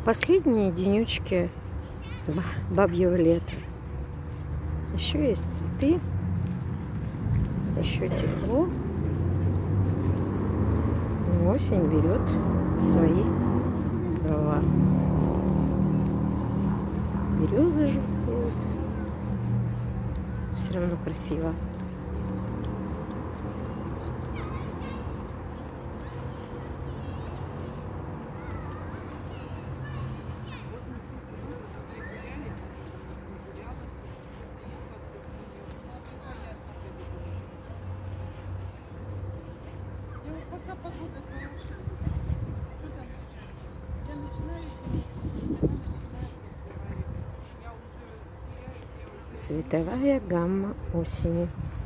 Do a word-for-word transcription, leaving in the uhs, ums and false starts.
Последние денечки бабьего лета. Еще есть цветы, еще тепло. Но осень берет свои права. Березы желтеют. Все равно красиво. Цветовая гамма осени.